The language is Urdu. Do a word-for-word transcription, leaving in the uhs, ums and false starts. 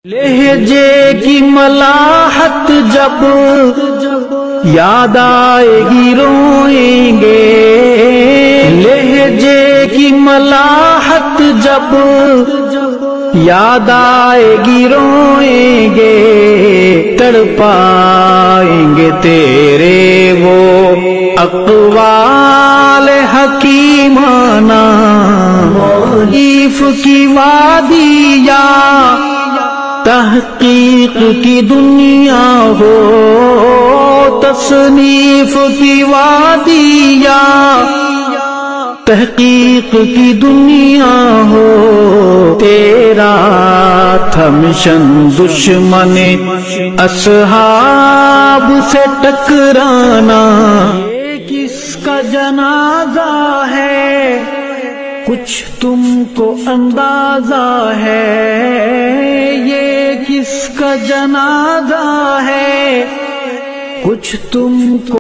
لہجے کی ملاحت جب یاد آئے گی روئیں گے، لہجے کی ملاحت جب یاد آئے گی روئیں گے، تڑپائیں گے تیرے وہ اقوال حکیمانہ، تعریف کی وادیاں تحقیق کی دنیا ہو، تصنیف کی وادیاں تحقیق کی دنیا ہو، تیرا تھا مشن دشمن اصحاب سے ٹکرانا، یہ کس کا جنازہ ہے کچھ تم کو اندازہ ہے، یہ کس کا جنازہ ہے کچھ تم کو